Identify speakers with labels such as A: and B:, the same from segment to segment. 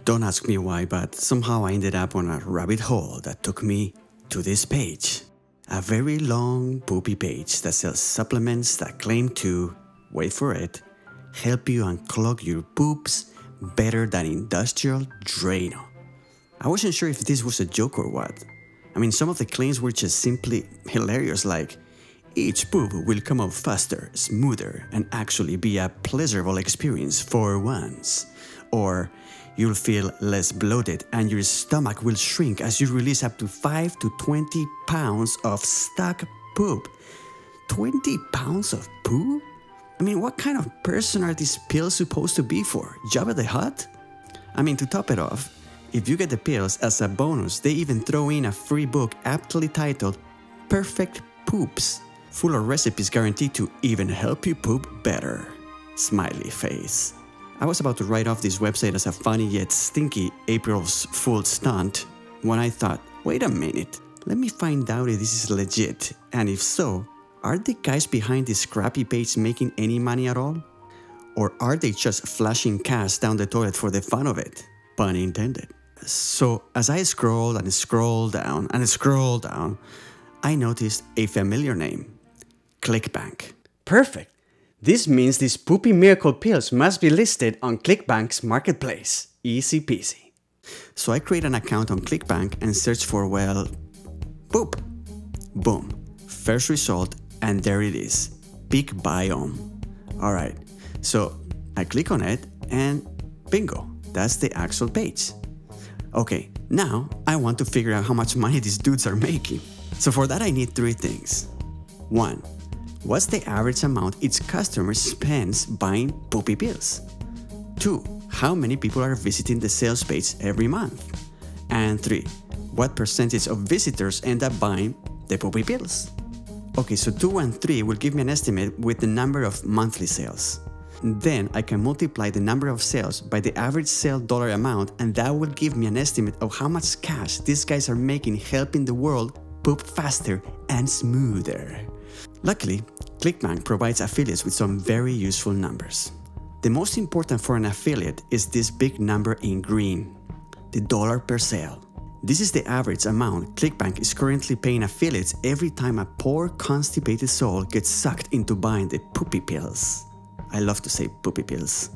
A: Don't ask me why, but somehow I ended up on a rabbit hole that took me to this page. A very long poopy page that sells supplements that claim to, wait for it, help you unclog your poops better than industrial Drano. I wasn't sure if this was a joke or what. I mean, some of the claims were just simply hilarious, like, each poop will come out faster, smoother, and actually be a pleasurable experience for once. Or, you'll feel less bloated and your stomach will shrink as you release up to 5 to 20 pounds of stuck poop. 20 pounds of poop? I mean, what kind of person are these pills supposed to be for? Jabba the Hutt? I mean, to top it off, if you get the pills as a bonus, they even throw in a free book aptly titled Perfect Poops, full of recipes guaranteed to even help you poop better. Smiley face. I was about to write off this website as a funny yet stinky April's Fool stunt when I thought, wait a minute, let me find out if this is legit, and if so, are the guys behind this crappy page making any money at all? Or are they just flashing cash down the toilet for the fun of it? Pun intended. So as I scrolled and scrolled down and scrolled down, I noticed a familiar name, ClickBank. Perfect! This means these poopy miracle pills must be listed on ClickBank's marketplace. Easy peasy. So I create an account on ClickBank and search for, well, poop. Boom. First result, and there it is. Peak biome. Alright, so I click on it and bingo, that's the actual page. Okay, now I want to figure out how much money these dudes are making. So for that I need three things. 1. What's the average amount each customer spends buying poopy pills? 2. How many people are visiting the sales page every month? And 3. What percentage of visitors end up buying the poopy pills? Okay, so 2 and 3 will give me an estimate with the number of monthly sales. Then I can multiply the number of sales by the average sale dollar amount, and that will give me an estimate of how much cash these guys are making helping the world poop faster and smoother. Luckily, ClickBank provides affiliates with some very useful numbers. The most important for an affiliate is this big number in green, the dollar per sale. This is the average amount ClickBank is currently paying affiliates every time a poor constipated soul gets sucked into buying the poopy pills. I love to say poopy pills.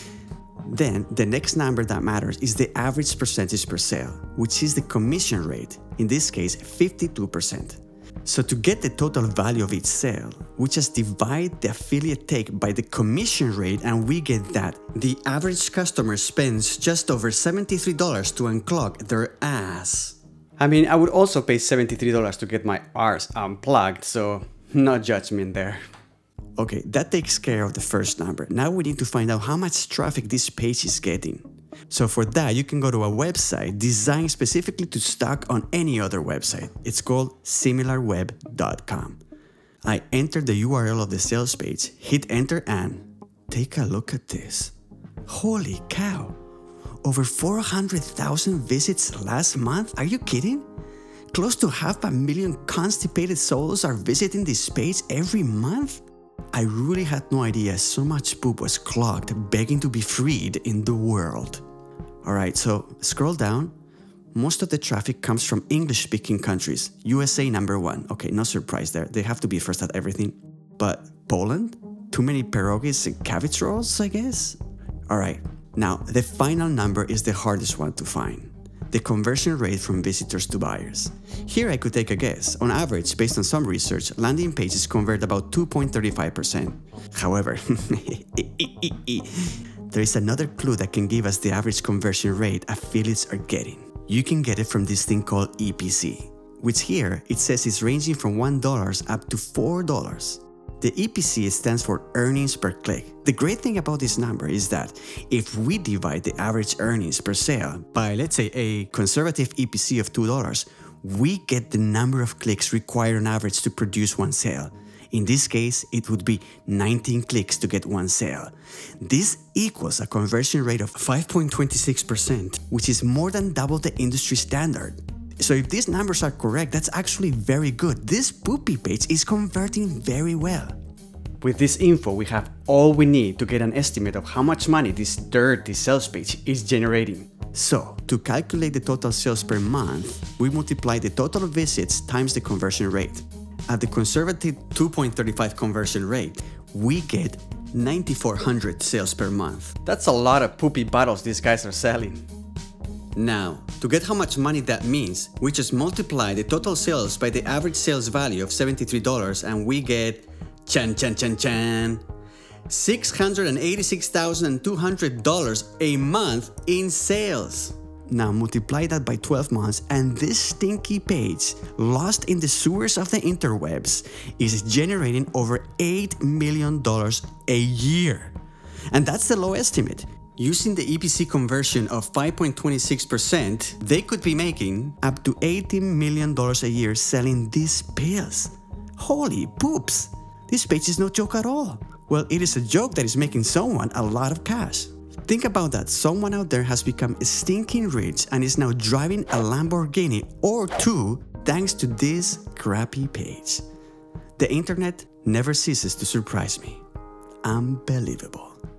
A: Then, the next number that matters is the average percentage per sale, which is the commission rate, in this case 52%. So to get the total value of each sale, we just divide the affiliate take by the commission rate and we get that the average customer spends just over $73 to unclog their ass. I mean, I would also pay $73 to get my arse unplugged, so no judgment there. Okay, that takes care of the first number. Now we need to find out how much traffic this page is getting. So for that, you can go to a website designed specifically to stock on any other website. It's called similarweb.com. I enter the URL of the sales page, hit enter, and take a look at this. Holy cow! Over 400,000 visits last month? Are you kidding? Close to 500,000 constipated souls are visiting this page every month? I really had no idea so much poop was clogged, begging to be freed in the world. Alright, so scroll down. Most of the traffic comes from English-speaking countries. USA #1. Okay, no surprise there. They have to be first at everything. But Poland? Too many pierogies and cabbage rolls, I guess? Alright, now the final number is the hardest one to find. The conversion rate from visitors to buyers. Here I could take a guess. On average, based on some research, landing pages convert about 2.35%. However, there is another clue that can give us the average conversion rate affiliates are getting. You can get it from this thing called EPC, which here it says is ranging from $1 up to $4. The EPC stands for earnings per click. The great thing about this number is that if we divide the average earnings per sale by, let's say, a conservative EPC of $2, we get the number of clicks required on average to produce one sale. In this case, it would be 19 clicks to get one sale. This equals a conversion rate of 5.26%, which is more than double the industry standard. So if these numbers are correct, that's actually very good. This poopy page is converting very well. With this info, we have all we need to get an estimate of how much money this dirty sales page is generating. So, to calculate the total sales per month, we multiply the total visits times the conversion rate. At the conservative 2.35 conversion rate, we get 9,400 sales per month. That's a lot of poopy bottles these guys are selling. Now, to get how much money that means, we just multiply the total sales by the average sales value of $73 and we get $686,200 a month in sales. Now multiply that by 12 months and this stinky page, lost in the sewers of the interwebs, is generating over $8 million a year. And that's the low estimate. Using the EPC conversion of 5.26%, they could be making up to $18 million a year selling these pills. Holy poops! This page is no joke at all. Well, it is a joke that is making someone a lot of cash. Think about that. Someone out there has become stinking rich and is now driving a Lamborghini or two thanks to this crappy page. The internet never ceases to surprise me. Unbelievable.